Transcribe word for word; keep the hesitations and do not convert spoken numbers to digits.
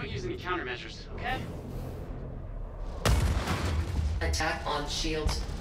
Don't use any countermeasures, okay? Attack on shields.